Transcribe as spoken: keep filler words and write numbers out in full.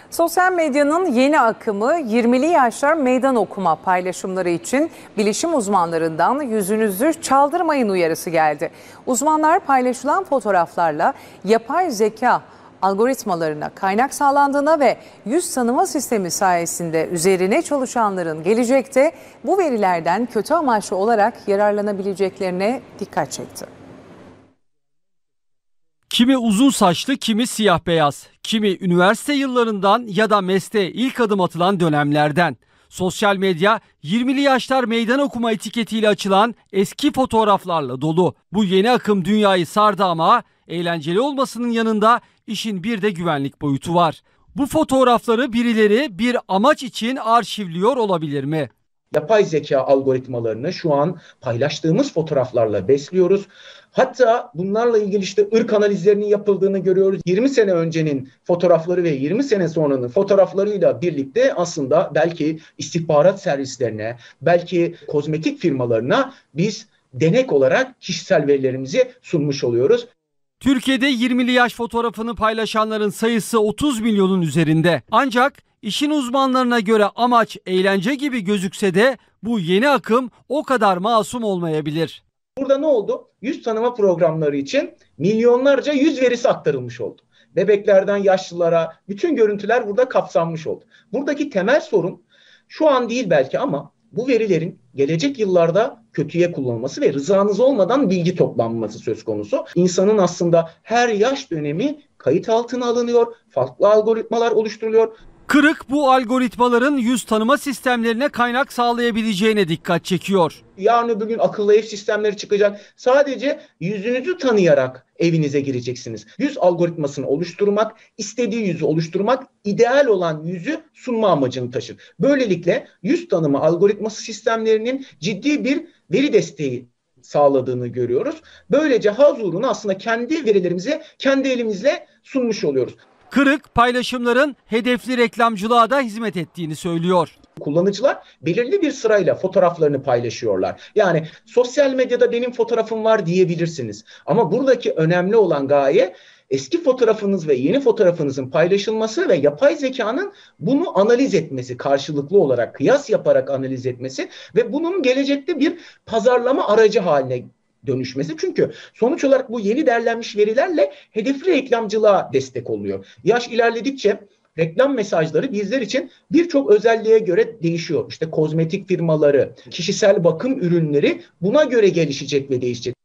Sosyal medyanın yeni akımı yirmili yaşlar meydan okuma paylaşımları için bilişim uzmanlarından yüzünüzü çaldırmayın uyarısı geldi. Uzmanlar paylaşılan fotoğraflarla yapay zeka algoritmalarına kaynak sağlandığına ve yüz tanıma sistemi sayesinde üzerine çalışanların gelecekte bu verilerden kötü amaçlı olarak yararlanabileceklerine dikkat çekti. Kimi uzun saçlı, kimi siyah beyaz, kimi üniversite yıllarından ya da mesleğe ilk adım atılan dönemlerden. Sosyal medya yirmili yaşlar meydan okuma etiketiyle açılan eski fotoğraflarla dolu. Bu yeni akım dünyayı sardı ama eğlenceli olmasının yanında işin bir de güvenlik boyutu var. Bu fotoğrafları birileri bir amaç için arşivliyor olabilir mi? Yapay zeka algoritmalarını şu an paylaştığımız fotoğraflarla besliyoruz. Hatta bunlarla ilgili işte ırk analizlerinin yapıldığını görüyoruz. yirmi sene öncenin fotoğrafları ve yirmi sene sonranın fotoğraflarıyla birlikte aslında belki istihbarat servislerine, belki kozmetik firmalarına biz denek olarak kişisel verilerimizi sunmuş oluyoruz. Türkiye'de yirmili yaş fotoğrafını paylaşanların sayısı otuz milyonun üzerinde. Ancak işin uzmanlarına göre amaç eğlence gibi gözükse de bu yeni akım o kadar masum olmayabilir. Burada ne oldu? Yüz tanıma programları için milyonlarca yüz verisi aktarılmış oldu. Bebeklerden yaşlılara bütün görüntüler burada kapsanmış oldu. Buradaki temel sorun şu an değil belki ama bu verilerin gelecek yıllarda kötüye kullanılması ve rızanız olmadan bilgi toplanması söz konusu. İnsanın aslında her yaş dönemi kayıt altına alınıyor, farklı algoritmalar oluşturuluyor. Kırık bu algoritmaların yüz tanıma sistemlerine kaynak sağlayabileceğine dikkat çekiyor. Yarın öbür gün akıllı ev sistemleri çıkacak. Sadece yüzünüzü tanıyarak evinize gireceksiniz. Yüz algoritmasını oluşturmak, istediği yüzü oluşturmak, ideal olan yüzü sunma amacını taşır. Böylelikle yüz tanıma algoritması sistemlerinin ciddi bir veri desteği sağladığını görüyoruz. Böylece huzurunu aslında kendi verilerimize, kendi elimizle sunmuş oluyoruz. Kırık paylaşımların hedefli reklamcılığa da hizmet ettiğini söylüyor. Kullanıcılar belirli bir sırayla fotoğraflarını paylaşıyorlar. Yani sosyal medyada benim fotoğrafım var diyebilirsiniz. Ama buradaki önemli olan gaye eski fotoğrafınız ve yeni fotoğrafınızın paylaşılması ve yapay zekanın bunu analiz etmesi, karşılıklı olarak kıyas yaparak analiz etmesi ve bunun gelecekte bir pazarlama aracı haline dönüşmesi. Çünkü sonuç olarak bu yeni derlenmiş verilerle hedefli reklamcılığa destek oluyor. Yaş ilerledikçe reklam mesajları bizler için birçok özelliğe göre değişiyor. İşte kozmetik firmaları, kişisel bakım ürünleri buna göre gelişecek ve değişecek.